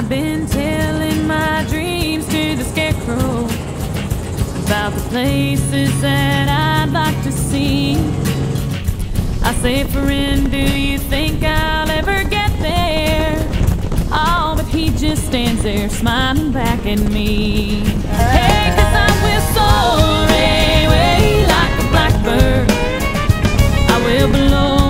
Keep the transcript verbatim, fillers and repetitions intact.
I've been telling my dreams to the scarecrow about the places that I'd like to see. I say, friend, do you think I'll ever get there? Oh, but he just stands there smiling back at me. Hey, 'cause I will soar away like a blackbird. I will blow